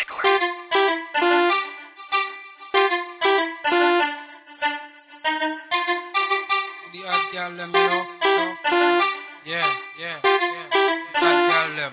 The hot girl them, you know. Yeah. Hot girl them.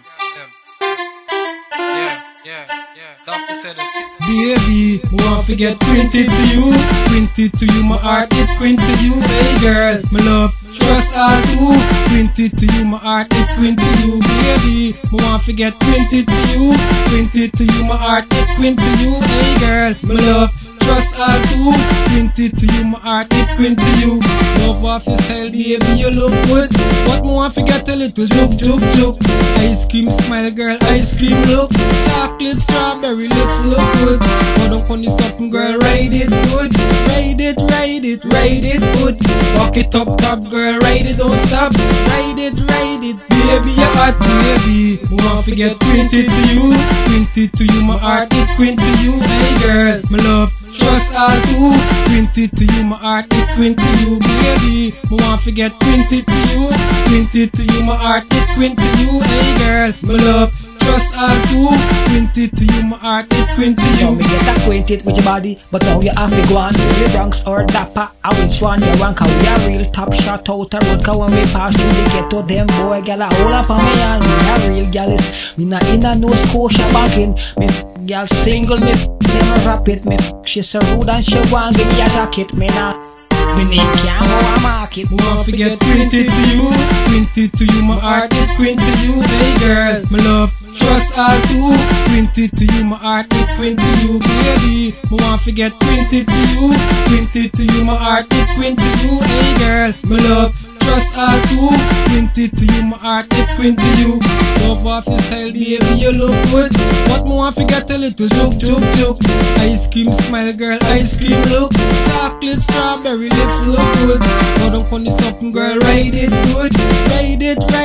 Yeah. Dr. said it's Baby, want to get 20 to you, 20 to you, my heart it's 20 to you. Hey girl, my love, trust all too, 20 to you, my heart it's 20 to you. Baby, want to get 20 to you, 20 to you, my heart it's 20 to you. Hey girl, my love, trust all too, 20 to you, my heart it's 20 to you. Love off your style, baby, you look good, but me want to get a little joke. Ice cream smile, girl, ice cream look, chocolate strawberry lips look good. Go down on the something, girl, ride it good, ride it good. Walk it up top, girl, ride it, don't stop, ride it, baby, you hot, baby. Want to get 20 to you, 20 to you, my heart it's 20 to you. Hey girl, my love, trust all too, 20 to you, my heart it's 20 to you. Baby, want to get 20 to you, 20 to you, my heart it's 20 to you. Hey girl, my love, trust all too, 20 to you, my heart it's 20 to you. Now me get acquainted with your body, but now you have me go on. You Bronx or Dapper, I which one you rank? Cause we a real top shot out the road. Cause when we pass through the ghetto, them boy gal a hold up on me and me a real gal is. Me not in a no Scotia banking. Me gal single, me never rap it. Me she so rude and she want give me a jacket. Me not. Me need can't go a market. Want to get 20 to you, 20 to you, my heart it's 20 to you. Hey girl, my love, trust all too, 20 to you, my heart it's 20 to you. Baby, want to get 20 to you, 20 to you, my heart it's 20 to you. Hey girl, my love, trust all too, 20 to you, my heart it's 20 to you. Love off your style, baby, you look good, but me want to get a little joke. Ice cream smile, girl, ice cream look, chocolate strawberry lips look good. Go down on the something, girl, ride it good, ride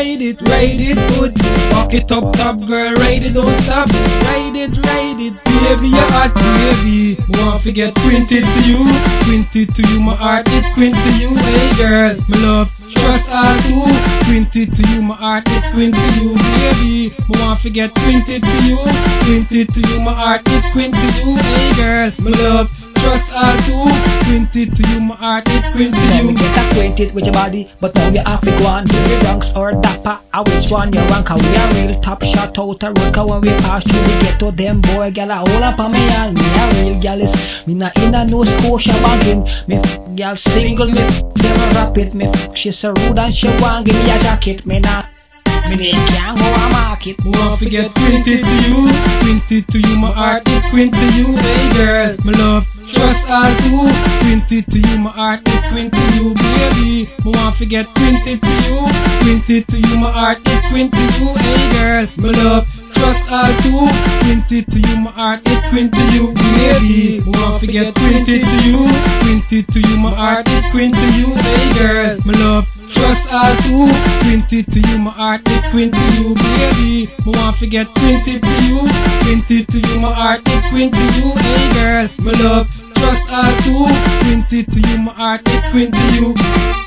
it good. Walk it up top, girl, ride it, don't stop, ride it, baby, you hot, baby. Want to get 20 to you, 20 to you, my heart it's 20 to you. Hey girl, my love, trust all too, 20 to you, my heart it's 20 to you. Baby, want to get 20 to you, 20 to you, my heart it's 20 to you. Hey girl, my love, trust all too, 20 to you, my heart it's 20 to Now you. me get acquainted with your body, but now you have to go on. You Bronx or Dapper, I which one you rank? Cause we a real top shot out the road. Cause when we pass through the ghetto, them boy gal a hold up on me and me a real gal is. Me not in a no Scotia banking. Me gal single, me never rap it. Me she so rude and she want give me a jacket. Me not. Me need can't go a market. Want to get 20 to you, 20 to you, my heart it's 20 to you. Hey girl, my love, trust all too, 20 to you, my heart it's 20 to you. Baby, want to get 20 to you, 20 to you, my heart it's 20 to you. Hey girl, my love, trust all too, 20 to you, my heart it's 20 to you. Baby, want to get 20 to you, 20 to you, my heart it's 20 to you. Hey girl, my love, trust all too, 20 to you, my heart it's 20 to you. Baby, want to get 20 to you, 20 to you, my heart it's 20 to you. Hey girl, my love, trust all too, 20 to you, my heart it's 20 to you.